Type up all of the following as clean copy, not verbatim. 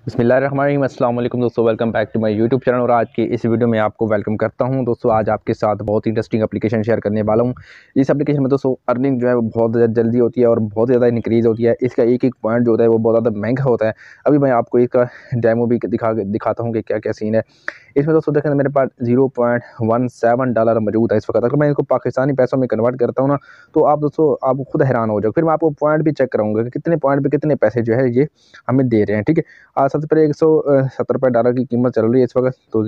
बिस्मिल्लाहिर्रहमानिर्रहीम। अस्सलाम वालेकुम दोस्तों, welcome back to my YouTube channel. और आज की इस वीडियो में आपको वेलकम करता हूं। दोस्तों आज आपके साथ बहुत ही इंटरेस्टिंग एप्लीकेशन शेयर करने वाला हूं। इस एप्लीकेशन में दोस्तों अर्निंग जो है वो बहुत ज़्यादा जल्दी होती है और बहुत ज़्यादा इंक्रीज़ होती है। इसका एक एक पॉइंट जो होता है वो बहुत ज़्यादा महंगा होता है। अभी मैं आपको इसका डेमो भी दिखाता हूँ कि क्या क्या सीन है इसमें। दोस्तों देखें, मेरे पास $0.17 मौजूद है इस वक्त। अगर मैं इसको पाकिस्तानी पैसों में कन्वर्ट करता हूँ ना, तो आप दोस्तों आप खुद हैरान हो जाओ। फिर मैं आपको पॉइंट भी चेक कराऊंगा कि कितने पॉइंट पे कितने पैसे जो है ये हमें दे रहे हैं। ठीक है, आज सबसे पहले $170 की कीमत चल रही है इस वक्त। तो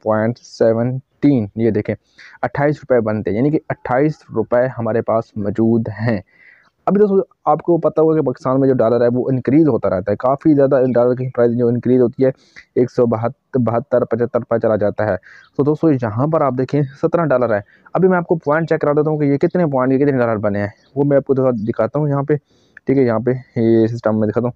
0.17 ये देखें, ₹28 बनते हैं, यानी कि ₹28 हमारे पास मौजूद हैं। अभी दोस्तों आपको पता होगा कि पाकिस्तान में जो डॉलर है वो इंक्रीज़ होता रहता है, काफ़ी ज़्यादा डॉलर की प्राइस जो इंक्रीज़ होती है 172 75 पर चला जाता है। तो दोस्तों यहाँ पर आप देखें $17 है। अभी मैं आपको पॉइंट चेक करा देता हूँ कि ये कितने पॉइंट, ये कितने डॉलर बने हैं, वो मैं आपको थोड़ा दिखाता हूँ यहाँ पे। ठीक है, यहाँ पे ये सिस्टम में दिखाता हूँ।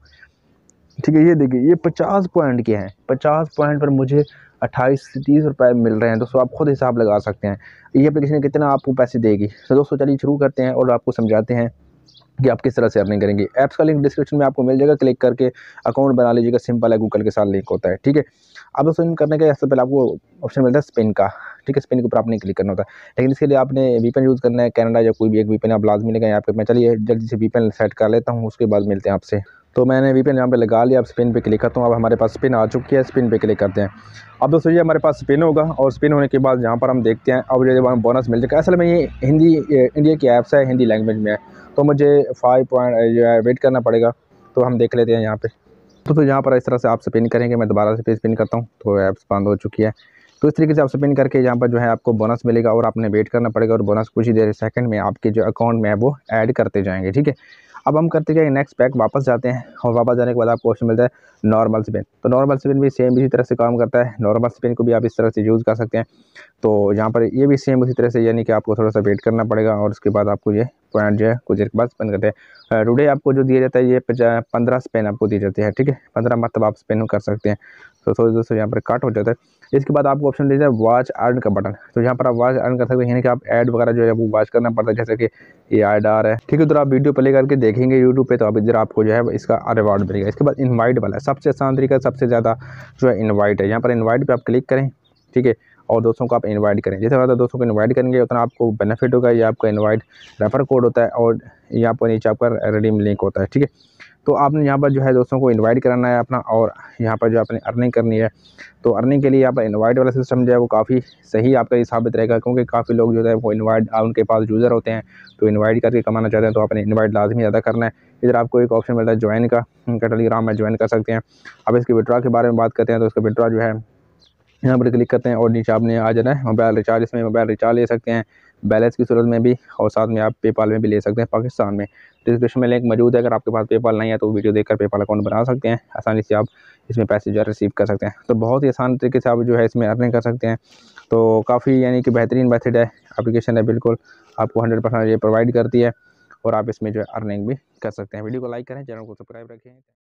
ठीक है, ये देखिए, ये 50 पॉइंट के हैं। 50 पॉइंट पर मुझे 28 से 30 रुपये मिल रहे हैं। दोस्तों आप खुद हिसाब लगा सकते हैं ये एप्लीकेशन कितना आपको पैसे देगी। तो दोस्तों चलिए शुरू करते हैं और आपको समझाते हैं कि आप किस तरह से अर्निंग करेंगे। ऐप्स का लिंक डिस्क्रिप्शन में आपको मिल जाएगा, क्लिक करके अकाउंट बना लीजिएगा। सिंपल है, गूगल के साथ लिंक होता है। ठीक है, अब दोस्तों इन करने के सबसे पहले आपको ऑप्शन मिलता है स्पिन का। ठीक है, स्पिन के ऊपर आपने क्लिक करना होता है, लेकिन इसके लिए आपने वीपीएन यूज़ करना है। कनाडा या कोई भी एक वीपीएन आप लाजमी लेगा यहाँ पे। मैं चलिए जल्दी से वीपीएन सेट कर लेता हूँ, उसके बाद मिलते हैं आपसे। तो मैंने वीपीएन यहाँ पे लगा लिया। अब स्पिन पे क्लिक करता हूँ। अब हमारे पास स्पिन आ चुकी है, स्पिन पे क्लिक करते हैं। अब दोस्तों ये हमारे पास स्पिन होगा और स्पिन होने के बाद यहाँ पर हम देखते हैं अब ये बोनस मिल जाएगा। असल में ये हिंदी इंडिया की ऐप्स है, हिंदी लैंग्वेज में है, तो मुझे 5 पॉइंट जो है वेट करना पड़ेगा। तो हम देख लेते हैं यहाँ पे। तो यहाँ पर इस तरह से आप स्पिन करेंगे। मैं दोबारा से स्पिन करता हूँ तो ऐप्स बंद हो चुकी है। तो इस तरीके से आप स्पिन करके यहाँ पर जो है आपको बोनस मिलेगा और आपने वेट करना पड़ेगा, और बोनस कुछ ही देर सेकंड में आपके जो अकाउंट में है वो ऐड करते जाएंगे। ठीक है, अब हम करते जाएंगे नेक्स्ट पैक, वापस जाते हैं और वापस जाने के बाद आपको ऑप्शन मिलता है नॉर्मल स्पिन। तो नॉर्मल स्पिन भी सेम इसी तरह से काम करता है। नॉर्मल स्पिन को भी आप इस तरह से यूज़ कर सकते हैं। तो यहाँ पर ये भी सेम उसी तरह से, यानी कि आपको थोड़ा सा वेट करना पड़ेगा और उसके बाद आपको ये पॉइंट जो है कुछ देर के बाद स्पिन करते हैं। टुडे आपको जो दिया जाता है ये 15 स्पिन आपको दी जाती है। ठीक है, 15 मतलब आप स्पिन कर सकते हैं। तो दोस्तों यहाँ पर कट हो जाता है। इसके बाद आपको ऑप्शन दीजिए वॉच अर्न का बटन। तो यहाँ पर आप वॉच अर्न कर सकते हैं, यानी कि आप ऐड वगैरह जो है वो वॉच करना पड़ता है, जैसे कि ये ऐड आ रहा है। ठीक है, तो आप वीडियो प्ले करके देखेंगे यूट्यूब पे, तो अब इधर आपको जो है इसका रिवॉर्ड मिलेगा। इसके बाद इनवाइट वाला है, सबसे आसान तरीका, सबसे ज़्यादा जो है इनवाइट है। यहाँ पर इनवाइट पे आप क्लिक करें। ठीक है, और दोस्तों को आप इनवाइट करें। जैसे ज़्यादा दोस्तों को इनवाइट करेंगे उतना आपको बेनिफिट होगा। ये आपका इनवाइट रेफर कोड होता है और यहाँ पर नीचे आपका रिडीम लिंक होता है। ठीक है, तो आपने यहाँ पर जो है दोस्तों को इनवाइट कराना है अपना, और यहाँ पर जो आपने अर्निंग करनी है। तो अर्निंग के लिए यहाँ पर इनवाइट वाला सिस्टम जो है वो काफ़ी सही आपका ये साबित रहेगा, क्योंकि काफ़ी लोग जो है वो इनवाइट उनके पास यूज़र होते हैं, तो इनवाइट करके कमाना चाहते हैं, तो आपने इनवाइट लाजमी ज़्यादा करना है। इधर आपको एक ऑप्शन मिलता है ज्वाइन का, उनका टेलीग्राम में ज्वाइन कर सकते हैं। अब इसके विड्रॉ के बारे में बात करते हैं, तो इसका विड्रॉ जो है यहाँ पर क्लिक करते हैं और नीचे आपने आ जाना है मोबाइल रिचार्ज। इसमें मोबाइल रिचार्ज ले सकते हैं बैलेंस की सूरत में भी, और साथ में आप पेपाल में भी ले सकते हैं पाकिस्तान में। डिस्क्रिप्शन में लिंक मौजूद है, अगर आपके पास पेपाल नहीं है तो वीडियो देखकर पेपाल अकाउंट बना सकते हैं। आसानी से आप इसमें पैसे जो है रिसीव कर सकते हैं। तो बहुत ही आसान तरीके से आप जो है इसमें अर्निंग कर सकते हैं। तो काफ़ी यानी कि बेहतरीन मेथड है, एप्लीकेशन है, बिल्कुल आपको 100% ये प्रोवाइड करती है, और आप इसमें जो है अर्निंग भी कर सकते हैं। वीडियो को लाइक करें, चैनल को सब्सक्राइब रखें।